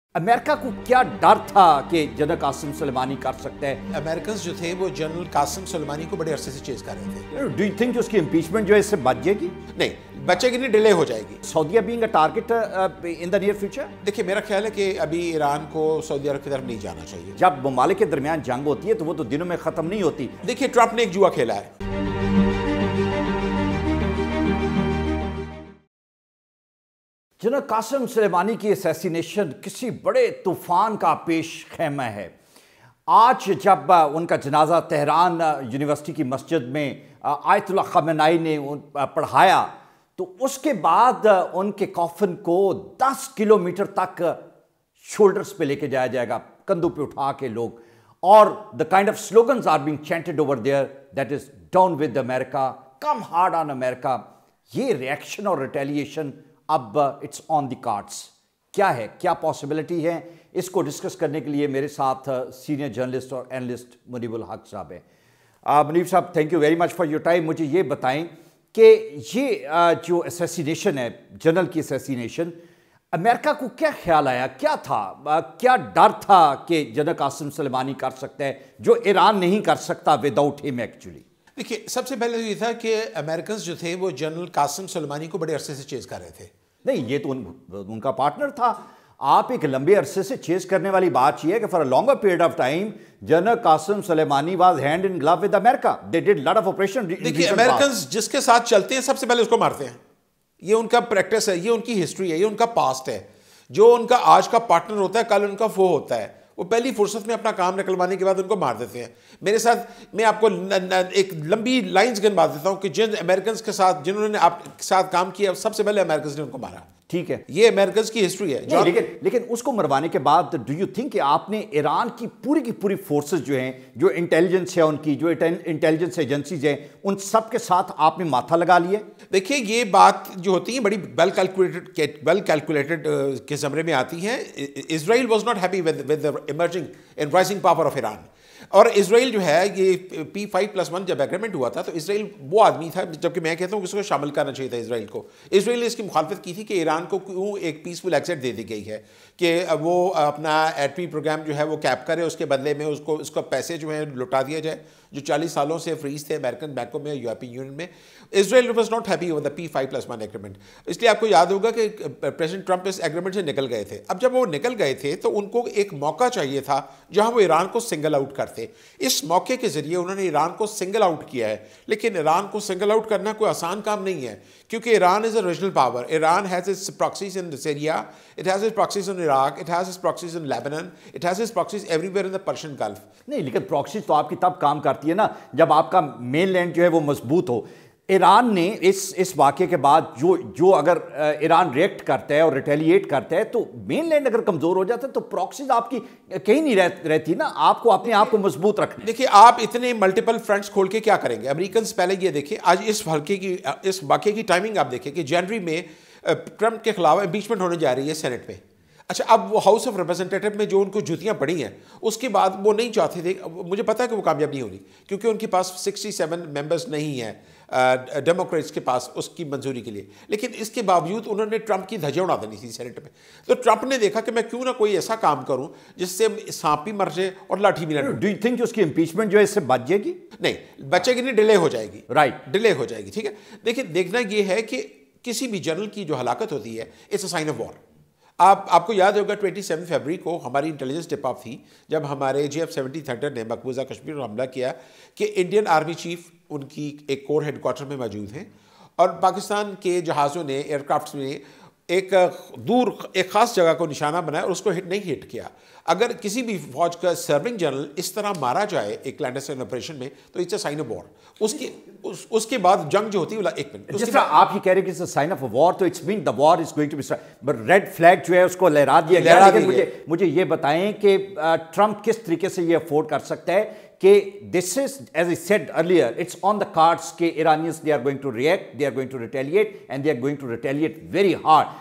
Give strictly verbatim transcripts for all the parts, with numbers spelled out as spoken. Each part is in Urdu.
امریکہ کو کیا ڈر تھا کہ جنرل قاسم سلیمانی کر سکتا ہے؟ امریکنز جو تھے وہ جنرل قاسم سلیمانی کو بڑے عرصے سے چیز کر رہے تھے. ڈو یو تھنک کہ اس کی امپیچمنٹ جو ہے اس سے بچ جائے گی؟ نہیں بچے گی نہیں, ڈیلے ہو جائے گی. سعودیہ being a target in the near future? دیکھیے میرا خیال ہے کہ ابھی ایران کو سعودی عرب کی طرف نہیں جانا چاہیے. جب ممالک کے درمیان جنگ ہوتی ہے تو وہ تو دنوں میں ختم نہیں ہوتی. دیکھیے ٹرمپ نے ایک جوا کھیلا ہے. جنرل قاسم سلیمانی کی اسیسینیشن کسی بڑے طوفان کا پیش خیمہ ہے. آج جب ان کا جنازہ تہران یونیورسٹی کی مسجد میں آیت اللہ خامنائی نے پڑھایا تو اس کے بعد ان کے کافن کو دس کلومیٹر تک شولڈرز پہ لے کے جایا جائے گا, کندھوں پہ اٹھا کے لوگ. اور the kind of slogans are being chanted over there, that is down with America, come hard on America. یہ ریئیکشن اور ریٹیلیشن اب اٹس آن دی کارڈس. کیا ہے, کیا پاسبلٹی ہے؟ اس کو ڈسکس کرنے کے لیے میرے ساتھ سینئر جرنلسٹ اور اینالسٹ منیب الحق صاحب ہیں. Muneeb sahab thank you very much for your time. مجھے یہ بتائیں کہ یہ جو اسیسینیشن ہے, جنرل کی اسیسینیشن, امریکہ کو کیا خیال آیا, کیا تھا, کیا ڈر تھا کہ جنرل قاسم سلیمانی کر سکتا ہے جو ایران نہیں کر سکتا وداؤٹ ہم ایکچولی؟ دیکھیے سب سے پہلے یہ تھا کہ امریکنز جو تھے وہ جنرل قاسم سلیمانی کو بڑے عرصے سے چیز کر رہے تھے. نہیں, یہ تو ان, ان کا پارٹنر تھا. آپ ایک لمبے عرصے سے چیز کرنے والی بات یہ ہے کہ for a longer period of time general Qasem Soleimani was hand in glove with America. They did lot of operation. دیکھیے امریکنز جس کے ساتھ چلتے ہیں سب سے پہلے اس کو مارتے ہیں. یہ ان کا پریکٹس ہے, یہ ان کی ہسٹری ہے, یہ ان کا پاسٹ ہے. جو ان کا آج کا پارٹنر ہوتا ہے کل ان کا فو ہوتا ہے. وہ پہلی فرصت میں اپنا کام نکلوانے کے بعد ان کو مار دیتے ہیں. میرے ساتھ میں آپ کو ایک لمبی لائنز گنوا دیتا ہوں کہ جن امریکنز کے ساتھ جنہوں نے آپ کے ساتھ کام کیا سب سے پہلے امریکنز نے ان کو مارا. ٹھیک ہے, یہ امریکنز کی ہسٹری ہے. لیکن لیکن اس کو مروانے کے بعد ڈو یو تھنک کہ آپ نے ایران کی پوری کی پوری فورسز جو ہیں, جو انٹیلیجنس ہے ان کی, جو انٹیلیجنس ایجنسیز ہیں, ان سب کے ساتھ آپ نے ماتھا لگا لیا؟ دیکھیے یہ بات جو ہوتی ہے بڑی ویل کیلکولیٹڈ ویل کیلکولیٹڈ کے زمرے میں آتی ہیں. Israel was not happy with with emerging and rising power of Iran. اور اسرائیل جو ہے یہ پی فائیو پلس ون جب ایگریمنٹ ہوا تھا تو اسرائیل وہ آدمی تھا, جبکہ میں کہتا ہوں کہ اس کو شامل کرنا چاہیے تھا اسرائیل کو. اسرائیل نے اس کی مخالفت کی تھی کہ ایران کو کیوں ایک پیسفل ایکسٹ دے دی گئی ہے کہ وہ اپنا ایٹمی پروگرام جو ہے وہ کیپ کرے, اس کے بدلے میں اس کو اس کو پیسے جو ہیں لٹا دیا جائے جو چالیس سالوں سے فریز تھے امریکن بینکوں میں, یورپین یونین میں. Israel was not happy with the P five plus one agreement. اس لیے آپ کو یاد ہوگا کہ پریزیڈنٹ ٹرمپ اس ایگریمنٹ سے نکل گئے تھے. اب جب وہ نکل گئے تھے تو ان کو ایک موقع چاہیے تھا جہاں وہ ایران کو سنگل آؤٹ کرتے. اس موقع کے ذریعے انہوں نے ایران کو سنگل آؤٹ کیا ہے, لیکن ایران کو سنگل آؤٹ کرنا کوئی آسان کام نہیں ہے کیونکہ Iran is a regional power. Iran has its proxies in Syria, it has its proxies in Iraq, it has its proxies in Lebanon, it has its proxies everywhere in the Persian Gulf. نہیں لیکن پراکسیز تو آپ کی تب کام کرتی ہے نا جب آپ کا مین لینڈ جو ہے وہ مضبوط ہو. ایران نے اس اس واقعے کے بعد جو جو اگر ایران ریئیکٹ کرتا ہے اور ریٹیلیٹ کرتا ہے تو مین لینڈ اگر کمزور ہو جاتا ہے تو پراکسیز آپ کی کہیں نہیں رہتی نا, آپ کو اپنے آپ کو مضبوط رکھنا. دیکھیے آپ اتنے ملٹیپل فرنٹس کھول کے کیا کریں گے؟ امریکنز پہلے یہ دیکھیں آج اس حلقے کی اس واقعے کی ٹائمنگ آپ دیکھیں کہ جنوری میں ٹرمپ کے خلاف امپیچمنٹ ہونے جا رہی ہے سینٹ میں. اچھا اب وہ ہاؤس آف ریپرزنٹیٹو میں جو ان کو جوتیاں پڑی ہیں اس کے بعد وہ نہیں چاہتے تھے, مجھے پتا ہے کہ وہ کامیاب نہیں ہو رہی کیونکہ ان کے پاس سکسٹی سیون ممبرز نہیں ہیں ڈیموکریٹس کے پاس اس کی منظوری کے لیے. لیکن اس کے باوجود انہوں نے ٹرمپ کی دھجیاں اڑا دینی تھی سینٹ میں. تو ٹرمپ نے دیکھا کہ میں کیوں نہ کوئی ایسا کام کروں جس سے سانپ بھی مر جائے اور لاٹھی بھی نہ ڈوبے. ڈو یو تھنک کہ اس کی امپیچمنٹ جو ہے اس سے بچ جائے گی؟ نہیں بچے گی نہیں, ڈیلے ہو جائے گی. رائٹ, ڈیلے ہو جائے گی. ٹھیک ہے, دیکھیں دیکھنا یہ ہے کہ کسی بھی جنرل کی جو ہلاکت ہوتی ہے it's a sign of war. آپ آپ کو یاد ہوگا ٹوئنٹی سیون فیبری کو ہماری انٹیلیجنس ٹپ آف تھی جب ہمارے جی ایف سیونٹی تھنڈر نے مقبوضہ کشمیر پر حملہ کیا کہ انڈین آرمی چیف ان کی ایک کور ہیڈ کوارٹر میں موجود ہیں اور پاکستان کے جہازوں نے ایئر کرافٹس میں ایک دور ایک خاص جگہ کو نشانہ بنایا اور اس کو ہٹ نہیں ہٹ کیا. اگر کسی بھی فوج کا سرونگ جنرل اس طرح مارا جائے ایک کلینڈسٹائن آپریشن میں تو it's a sign of war. اس کی اس کے بعد جنگ جو ہوتی ہے ایک منٹ جس طرح آپ یہ کہہ رہے ہیں کہ it's a sign of war تو it's mean the war is going to be but red flag جو ہے اس کو لہرا دیا گیا. لیکن مجھے مجھے یہ بتائیں کہ ٹرمپ کس طریقے سے یہ افورڈ کر سکتا ہے کہ this is as I said earlier it's on the cards کہ Iranians they are going to react, they are going to retaliate and they are going to retaliate very hard.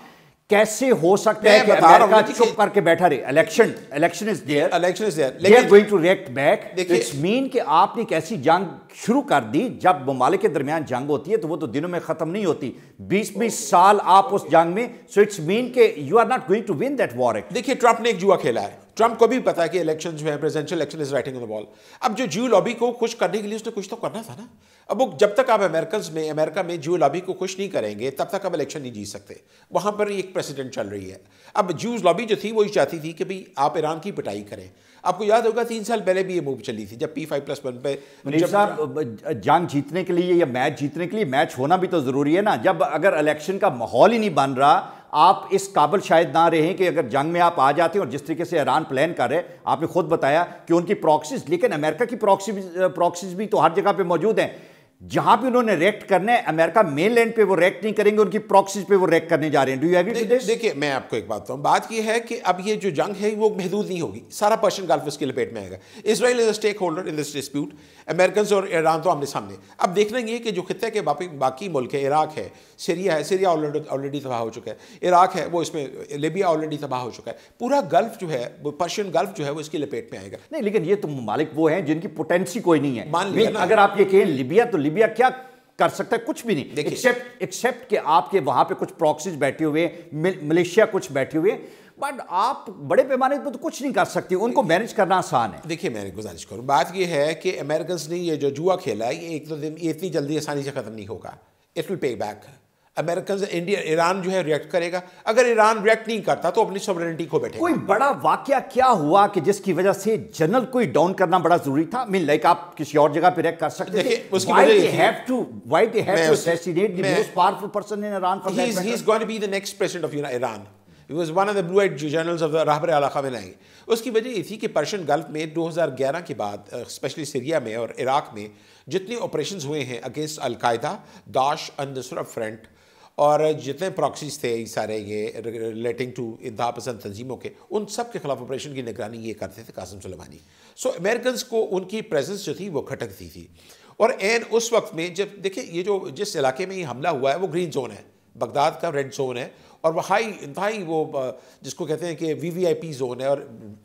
کیسے ہو سکتا ہے کہ امریکہ چپ کر کے بیٹھا رہے؟ Election election is there election is there they are going to react back. It's mean کہ آپ نے ایک ایسی جنگ شروع کر دی. جب ممالک کے درمیان جنگ ہوتی ہے تو وہ تو دنوں میں ختم نہیں ہوتی, بیس بیس سال آپ اس جنگ میں. سو اٹس مین کہ you are not going to win that war. دیکھیے ٹرمپ نے ایک جوا کھیلا ہے. ٹرمپ کو بھی پتا ہے کہ الیکشن جو ہے presidential election is writing on the wall. اب جو جیو لابی کو خوش کرنے کے لیے اس نے کچھ تو کرنا تھا نا. اب وہ جب تک آپ امریکنز میں امریکہ میں جیو لابی کو خوش نہیں کریں گے تب تک آپ الیکشن نہیں جیت سکتے. وہاں پر ایک پریسیڈنٹ چل رہی ہے. اب جیوز لابی جو تھی وہی چاہتی تھی کہ بھئی آپ ایران کی پٹائی کریں. آپ کو یاد ہوگا تین سال پہلے بھی یہ موو چلی تھی جب پی فائیو پلس ون پہ. صاحب جنگ جیتنے کے لیے یا میچ جیتنے کے لیے میچ ہونا بھی تو ضروری ہے نا. جب اگر الیکشن کا ماحول ہی نہیں بن رہا, آپ اس قابل شاید نہ رہیں کہ اگر جنگ میں آپ آ جاتے ہیں, اور جس طریقے سے ایران پلان کر رہے, آپ نے خود بتایا کہ ان کی پراکسیز, لیکن امریکہ کی پراکسیز بھی تو ہر جگہ پہ موجود ہیں. جہاں پہ انہوں نے ریکٹ کرنا ہے امریکہ مین لینڈ پہ وہ ریکٹ نہیں کریں گے, ان کی پراکسیز پہ وہ ریکٹ کرنے جا رہے ہیں. Do you agree to this? دیکھیے میں آپ کو ایک بات بتاؤں, بات یہ ہے کہ اب یہ جو جنگ ہے وہ محدود نہیں ہوگی, سارا پرشین گلف اس کی لپیٹ میں آئے گا. Israel is a stakeholder in this dispute. Americans اور ایران تو آمنے سامنے. اب دیکھنا یہ کہ جو خطے کے باقی ملک ہے, عراق ہے, سیریا ہے, سیریا آلریڈی تباہ ہو چکا ہے, عراق ہے وہ اس میں, لیبیا آلریڈی تباہ ہو چکا ہے, پورا گلف جو ہے وہ پرشین گلف جو ہے وہ اس کی لپیٹ میں آئے گا. نہیں لیکن یہ تو ممالک وہ ہیں جن کی پوٹینسی کوئی نہیں ہے. مان لیا نا, اگر آپ یہ کہیں لیبیا, تو لیبیا کیا کر سکتا ہے؟ کچھ بھی نہیں, ایکسیپٹ ایکسیپٹ کہ آپ کے وہاں پہ کچھ پراکسیز بیٹھے ہوئے, ملیشیا کچھ بیٹھے ہوئے, بٹ آپ بڑے پیمانے پہ تو کچھ نہیں کر سکتے. ان کو مینج کرنا آسان ہے. دیکھیے میں گزارش کروں, بات یہ ہے کہ امریکنز نے یہ جو جوا کھیلا ہے یہ ایک دو دن یہ اتنی جلدی آسانی سے ختم نہیں ہوگا. It will pay back. Americans India Iran جو ہے ریئیکٹ کرے گا. اگر ایران ریئیکٹ نہیں کرتا تو اپنی سوورنٹی کو بیٹھے گا. کوئی بڑا واقعہ کیا ہوا کہ جس کی وجہ سے جنرل کوئی ڈاؤن کرنا بڑا ضروری تھا؟ مین لائک آپ کسی اور جگہ پہ ریئیکٹ کر سکتے تھے. اس کی وجہ یہ have to why they have to assassinate the most powerful person in Iran for that matter. He is going to be the next president of Iran. He was one of the blue-eyed generals of the رہبر اعلیٰ خامنئی. اس کی وجہ یہ تھی کہ پرشین گلف میں دو ہزار گیارہ کے بعد اسپیشلی سیریا میں اور عراق میں جتنے آپریشنز ہوئے ہیں against Al-Qaeda, Daesh and Nusra front, اور جتنے پراکسیز تھے سارے یہ ریلیٹنگ ٹو انتہا پسند تنظیموں کے, ان سب کے خلاف آپریشن کی نگرانی یہ کرتے تھے قاسم سلیمانی. سو امریکنز کو ان کی پریزنس جو تھی وہ کھٹکتی تھی. اور این اس وقت میں جب دیکھیں یہ جو جس علاقے میں یہ حملہ ہوا ہے وہ گرین زون ہے, بغداد کا ریڈ زون ہے, اور وہ ہائی انتہائی وہ جس کو کہتے ہیں کہ وی وی آئی پی زون ہے, اور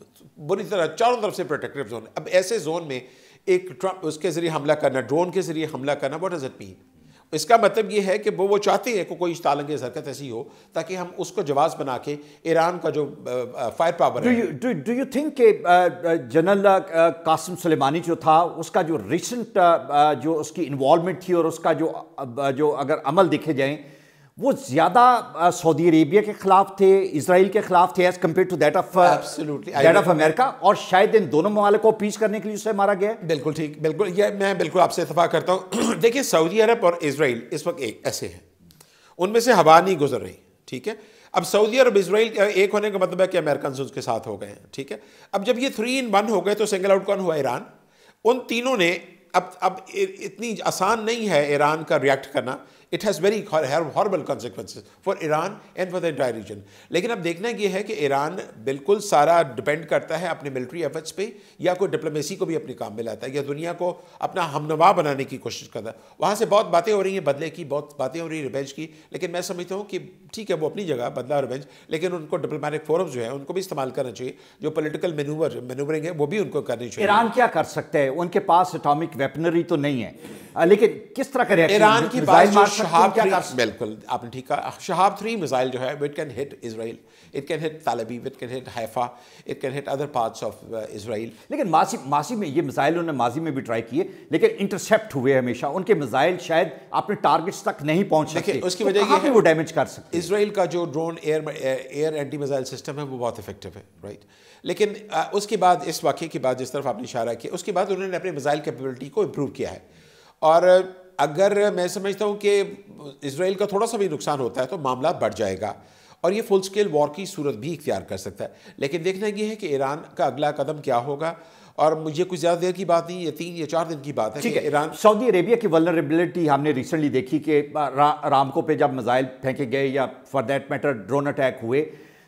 بری طرح چاروں طرف سے پروٹیکٹیو زون ہے. اب ایسے زون میں ایک ٹرمپ اس کے ذریعے حملہ کرنا, ڈرون کے ذریعے حملہ کرنا, واٹ ڈز اٹ مین؟ اس کا مطلب یہ ہے کہ وہ وہ چاہتے ہیں کہ کوئی تالنگیز حرکت ایسی ہو تاکہ ہم اس کو جواز بنا کے ایران کا جو فائر پاور ہے. ڈو یو تھنک کہ جنرل قاسم سلیمانی جو تھا اس کا جو ریسنٹ جو اس کی انوالومنٹ تھی اور اس کا جو جو اگر عمل دیکھے جائیں وہ زیادہ سعودی عربیہ کے خلاف تھے, اسرائیل کے خلاف تھے as compare to that of that of America, اور شاید ان دونوں ممالک کو پیچ کرنے کے لیے اسے مارا گیا. بالکل ٹھیک, بالکل یہ میں بالکل آپ سے اتفاق کرتا ہوں. دیکھیں سعودی عرب اور اسرائیل اس وقت ایک ایسے ہیں, ان میں سے ہوا نہیں گزر رہی. ٹھیک ہے, اب سعودی عرب اسرائیل ایک ہونے کا مطلب ہے کہ امریکنز اس کے ساتھ ہو گئے ہیں. ٹھیک ہے, اب جب یہ تھری ان ون ہو گئے تو سنگل آؤٹ کون ہوا؟ ایران. ان تینوں نے اب اب اتنی آسان نہیں ہے ایران کا ریئیکٹ کرنا. It has very horrible consequences for Iran and for the entire region. لیکن اب دیکھنا یہ ہے کہ ایران بالکل سارا ڈپینڈ کرتا ہے اپنے ملٹری ایفرٹس پہ, یا کوئی ڈپلومیسی کو بھی اپنے کام میں لاتا ہے, یا دنیا کو اپنا ہمنوا بنانے کی کوشش کرتا ہے. وہاں سے بہت باتیں ہو رہی ہیں بدلے کی, بہت باتیں ہو رہی ہیں ریونج کی, لیکن میں سمجھتا ہوں کہ ٹھیک ہے وہ اپنی جگہ بدلا ریونج, لیکن ان کو ڈپلومیٹک فورمز جو ہیں ان کو بھی استعمال کرنا چاہیے. جو پولیٹیکل مینوور مینورنگ ہے وہ بھی ان کو کرنی چاہیے. ایران کیا کر سکتا ہے؟ ان کے پاس اٹامک ویپنری تو نہیں ہے, لیکن کس طرح کا ریئیکشن ایران کی پاس شہاب تھری, بالکل آپ نے ٹھیک کہا, شہاب تھری میزائل جو ہے it can hit Israel, it can hit Tel Aviv, it can hit Haifa, it can hit other parts of Israel. لیکن ماضی ماضی میں یہ میزائل انہوں نے ماضی میں بھی ٹرائی کیے لیکن انٹرسیپٹ ہوئے ہمیشہ. ان کے میزائل شاید اپنے ٹارگٹس تک نہیں پہنچ سکتے. اس کی وجہ یہ ہے وہ ڈیمیج کر سکتے. اسرائیل کا جو drone air air anti missile system ہے وہ بہت افیکٹو ہے, رائٹ. لیکن اس کے بعد اس واقعے کے بعد جس طرف آپ نے اشارہ کیا, اس کے بعد انہوں نے اپنے میزائل کیپیبلٹی کو امپروو کیا ہے. اور اگر میں سمجھتا ہوں کہ اسرائیل کا تھوڑا سا بھی نقصان ہوتا ہے تو معاملہ بڑھ جائے گا, اور یہ فل سکیل وار کی صورت بھی اختیار کر سکتا ہے. لیکن دیکھنا یہ ہے کہ ایران کا اگلا قدم کیا ہوگا, اور مجھے کچھ زیادہ دیر کی بات نہیں, یہ تین یا چار دن کی بات ہے کہ ایران. سعودی عربیہ کی ولنریبلٹی ہم نے ریسنٹلی دیکھی کہ رامکو پہ جب میزائل پھینکے گئے یا for that matter drone attack ہوئے,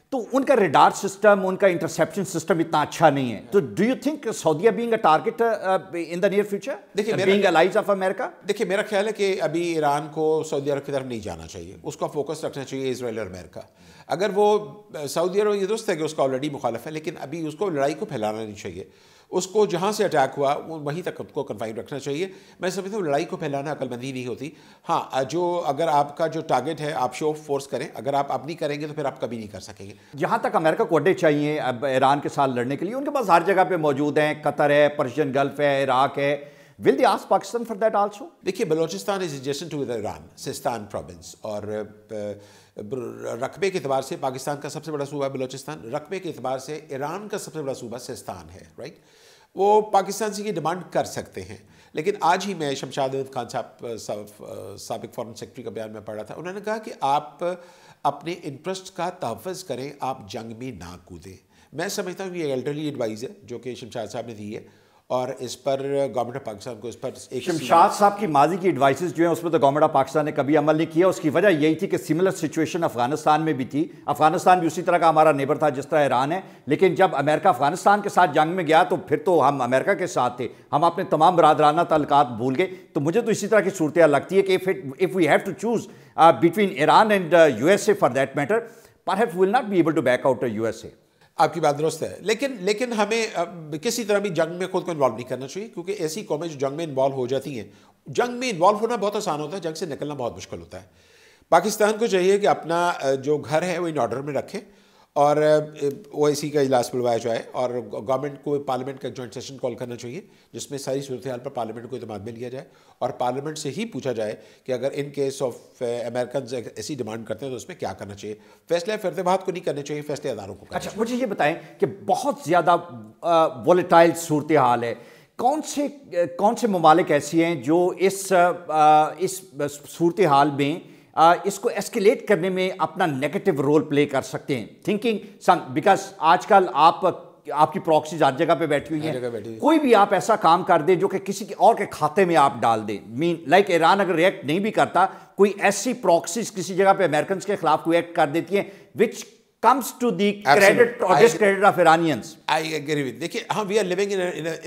تو ان کا ریڈار سسٹم, ان کا انٹرسیپشن سسٹم اتنا اچھا نہیں ہے. تو ڈو یو تھنک سعودیہ being a target in the near future, being allies of America? دیکھیے میرا خیال ہے کہ ابھی ایران کو سعودی عرب کی طرف نہیں جانا چاہیے, اس کا فوکس رکھنا چاہیے اسرائیل اور امریکہ. اگر وہ سعودی عرب, یہ درست ہے کہ اس کا آلریڈی مخالف ہے, لیکن ابھی اس کو لڑائی کو پھیلانا نہیں چاہیے. اس کو جہاں سے اٹیک ہوا وہیں تک کو کنفائن رکھنا چاہیے. میں سمجھتا ہوں لڑائی کو پھیلانا عقل مندی نہیں ہوتی. ہاں جو اگر آپ کا جو ٹارگیٹ ہے آپ شو فورس کریں, اگر آپ اب نہیں کریں گے تو پھر آپ کبھی نہیں کر سکیں گے. جہاں تک امریکہ کو اڈے چاہیے اب ایران کے ساتھ لڑنے کے لیے, ان کے پاس ہر جگہ پہ موجود ہیں, قطر ہے, پرشین گلف ہے, عراق ہے. Will they ask Pakistan for that also? دیکھیے Balochistan is adjacent to Iran, Sistan province, اور رقبے کے اعتبار سے پاکستان کا سب سے بڑا صوبہ بلوچستان, رقبے کے اعتبار سے ایران کا سب سے بڑا صوبہ سستان ہے, رائٹ. وہ پاکستان سے یہ ڈیمانڈ کر سکتے ہیں. لیکن آج ہی میں شمشاد خان صاحب سابق فارن سیکرٹری کا بیان میں پڑھا تھا, انہوں نے کہا کہ آپ اپنے انٹرسٹ کا تحفظ کریں, آپ جنگ میں نہ کودیں. میں سمجھتا ہوں یہ ایلڈرلی ایڈوائز ہے جو کہ شمشاد صاحب نے دی ہے, اور اس پر گورنمنٹ آف پاکستان کو اس پر ایک شمشاد صاحب کی ماضی کی ایڈوائسز جو ہیں اس پر تو گورنمنٹ آف پاکستان نے کبھی عمل نہیں کیا. اس کی وجہ یہی تھی کہ سملر سچویشن افغانستان میں بھی تھی. افغانستان بھی اسی طرح کا ہمارا نیبر تھا جس طرح ایران ہے, لیکن جب امریکہ افغانستان کے ساتھ جنگ میں گیا تو پھر تو ہم امریکہ کے ساتھ تھے, ہم اپنے تمام برادرانہ تعلقات بھول گئے. تو مجھے تو اسی طرح کی صورتحال لگتی ہے کہ if we have to choose between Iran and U S A for that matter, perhaps we will not be able to back out U S A. آپ کی بات درست ہے, لیکن لیکن ہمیں کسی طرح بھی جنگ میں خود کو انوالو نہیں کرنا چاہیے, کیونکہ ایسی قومیں جو جنگ میں انوالو ہو جاتی ہیں, جنگ میں انوالو ہونا بہت آسان ہوتا ہے, جنگ سے نکلنا بہت مشکل ہوتا ہے. پاکستان کو چاہیے کہ اپنا جو گھر ہے وہ ان آرڈر میں رکھے, اور او آئی سی کا اجلاس بلوایا جائے, اور گورنمنٹ کو پارلیمنٹ کا جوائنٹ سیشن کال کرنا چاہیے جس میں ساری صورتحال پر پارلیمنٹ کو اعتماد میں لیا جائے, اور پارلیمنٹ سے ہی پوچھا جائے کہ اگر ان کیس آف امریکنز ایسی ڈیمانڈ کرتے ہیں تو اس میں کیا کرنا چاہیے. فیصلے فرد کو نہیں کرنے چاہیے, فیصلے اداروں کو کرنا. اچھا مجھے یہ بتائیں کہ بہت زیادہ وولیٹائل صورتحال ہے, کون سے کون سے ممالک ایسی ہیں جو اس اس صورتحال میں اس کو ایسکیلیٹ کرنے میں اپنا نیگیٹو رول پلے کر سکتے ہیں؟ تھنکنگ سم بیکاز آج کل آپ آپ کی پراکسیز ہر جگہ پہ بیٹھی ہوئی ہیں, کوئی بھی آپ ایسا کام کر دیں جو کہ کسی کے اور کے کھاتے میں آپ ڈال دیں. مین لائک ایران اگر ریئیکٹ نہیں بھی کرتا, کوئی ایسی پراکسیز کسی جگہ پہ امریکنز کے خلاف کوئی ایکٹ کر دیتی ہیں which comes to the credit or discredit of Iranians. I agree with. دیکھیے ہاں we are living in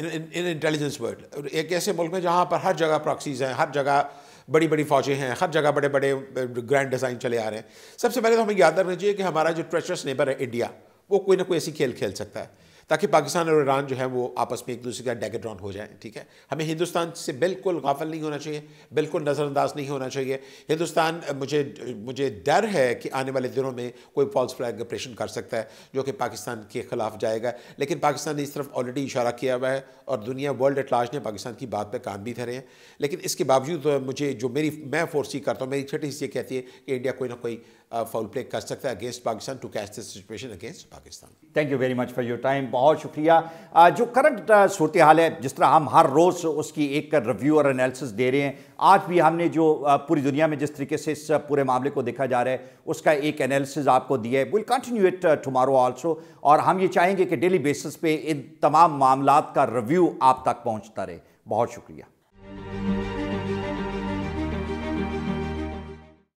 an intelligence world, ایک ایسے ملک میں جہاں پر ہر جگہ پراکسیز ہیں, ہر جگہ بڑی بڑی فوجیں ہیں, ہر جگہ بڑے بڑے گرینڈ ڈیزائن چلے آ رہے ہیں. سب سے پہلے تو ہمیں یاد رکھنا چاہیے کہ ہمارا جو ٹریچرس نیبر ہے انڈیا, وہ کوئی نہ کوئی ایسی کھیل کھیل سکتا ہے تاکہ پاکستان اور ایران جو ہے وہ آپس میں ایک دوسرے کا ڈیگڈ ڈراؤن ہو جائیں. ٹھیک ہے, ہمیں ہندوستان سے بالکل غافل نہیں ہونا چاہیے, بالکل نظر انداز نہیں ہونا چاہیے. ہندوستان مجھے مجھے ڈر ہے کہ آنے والے دنوں میں کوئی فالس فلیگ آپریشن کر سکتا ہے جو کہ پاکستان کے خلاف جائے گا, لیکن پاکستان نے اس طرف آلریڈی اشارہ کیا ہوا ہے, اور دنیا ورلڈ ایٹ لارج نے پاکستان کی بات پہ کان بھی دھرے ہیں. لیکن اس کے باوجود مجھے جو میری میں فورسی کرتا ہوں, میری چھٹی حصہ یہ کہتی ہے کہ انڈیا کوئی نہ کوئی فاؤل پلے کر سکتا ہے against Pakistan to catch this situation against Pakistan. Thank you very much for your time, بہت شکریہ. جو کرنٹ صورتحال ہے, جس طرح ہم ہر روز اس کی ایک ریویو اور انالیسس دے رہے ہیں, آج بھی ہم نے جو پوری دنیا میں جس طریقے سے اس پورے معاملے کو دیکھا جا رہا ہے اس کا ایک انالیسس آپ کو دیا ہے. We'll continue it tomorrow also, اور ہم یہ چاہیں گے کہ ڈیلی بیسس پہ ان تمام معاملات کا ریویو آپ تک پہنچتا رہے. بہت شکریہ.